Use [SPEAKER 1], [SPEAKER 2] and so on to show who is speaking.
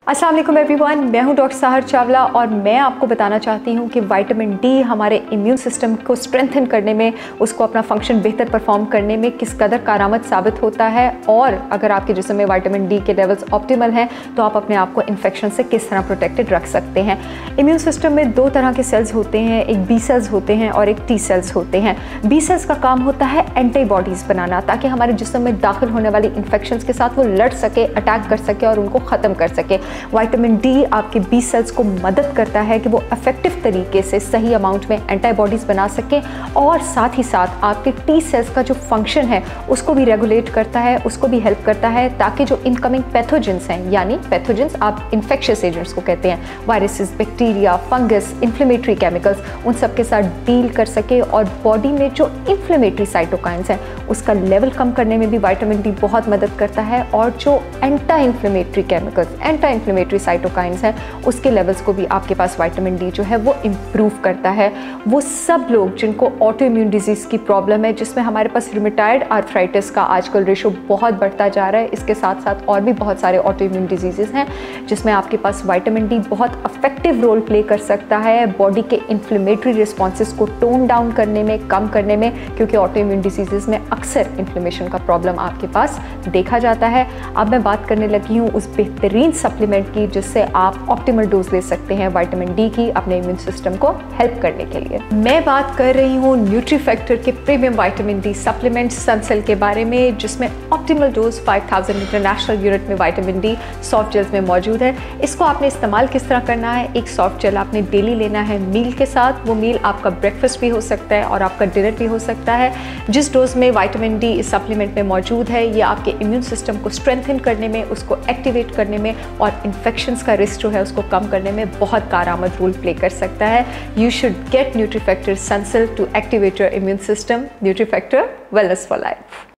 [SPEAKER 1] अस्सलाम वालेकुम एवरीवन, मैं हूं डॉक्टर साहर चावला और मैं आपको बताना चाहती हूं कि विटामिन डी हमारे इम्यून सिस्टम को स्ट्रेंथन करने में, उसको अपना फंक्शन बेहतर परफॉर्म करने में किस कदर कारआमद साबित होता है। और अगर आपके जिस्म में विटामिन डी के लेवल्स ऑप्टिमल हैं तो आप अपने आप को इन्फेक्शन से किस तरह प्रोटेक्टेड रख सकते हैं। इम्यून सिस्टम में दो तरह के सेल्स होते हैं, एक बी सेल्स होते हैं और एक टी सेल्स होते हैं। बी सेल्स का काम होता है एंटीबॉडीज़ बनाना, ताकि हमारे जिस्म में दाखिल होने वाली इन्फेक्शंस के साथ वो लड़ सके, अटैक कर सके और उनको ख़त्म कर सके। विटामिन डी आपके बी सेल्स को मदद करता है कि वो इफेक्टिव तरीके से सही अमाउंट में एंटीबॉडीज़ बना सकें और साथ ही साथ आपके टी सेल्स का जो फंक्शन है उसको भी रेगुलेट करता है, उसको भी हेल्प करता है, ताकि जो इनकमिंग पैथोजेंस हैं, यानी पैथोजेंस आप इन्फेक्शियस एजेंट्स को कहते हैं, viruses, bacteria, fungus, inflammatory chemicals, उन सब के साथ डील कर सके और बॉडी में जो इन्फ्लेमेटरी साइटोकाइंस हैं उसका लेवल कम करने में भी विटामिन डी बहुत मदद करता है। और जो anti inflammatory chemicals, anti inflammatory cytokines हैं, उसके लेवल्स को भी आपके पास विटामिन डी जो है वो इम्प्रूव करता है। वो सब लोग जिनको ऑटो इम्यून डिजीज़ की प्रॉब्लम है, जिसमें हमारे पास रूमेटॉइड आर्थराइटिस का आजकल रेशो बहुत बढ़ता जा रहा है, इसके साथ साथ और भी बहुत सारे ऑटो इम्यून डिजीज़ हैं जिसमें आपके पास विटामिन डी बहुत इफेक्टिव रोल प्ले कर सकता है बॉडी के इन्फ्लेमेटरी रिस्पॉन्सेस को टोन डाउन करने में, कम करने में, क्योंकि ऑटो इम्यून डिजीज़ में अक्सर इन्फ्लेमेशन का प्रॉब्लम आपके पास देखा जाता है। अब मैं बात करने लगी हूँ उस बेहतरीन सप्लीमेंट की जिससे आप ऑप्टिमल डोज ले सकते हैं विटामिन डी की अपने इम्यून सिस्टम को हेल्प करने के लिए। मैं बात कर रही हूँ न्यूट्रीफैक्टर के premium vitamin D supplement Suncell के बारे में, जिसमें ऑप्टिमल डोज 5000 इंटरनेशनल यूनिट में विटामिन डी सॉफ्ट जेल्स में मौजूद है। इसको आपने इस्तेमाल किस तरह करना है, एक सॉफ्ट जेल आपने डेली लेना है मील के साथ। वो मील आपका ब्रेकफास्ट भी हो सकता है और आपका डिनर भी हो सकता है। जिस डोज में विटामिन डी इस सप्लीमेंट में मौजूद है, ये आपके इम्यून सिस्टम को स्ट्रेंथन करने में, उसको एक्टिवेट करने में और इन्फेक्शंस का रिस्क जो है उसको कम करने में बहुत कारआमद रोल प्ले कर सकता है। You should get Nutrifactor Suncell to activate your immune system. Nutrifactor, wellness for life.